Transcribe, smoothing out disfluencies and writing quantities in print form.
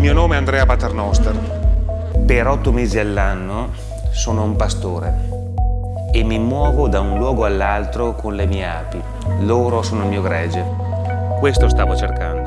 mio nome è Andrea Paternoster. Per 8 mesi all'anno sono un pastore e mi muovo da un luogo all'altro con le mie api. Loro sono il mio gregge. Questo stavo cercando.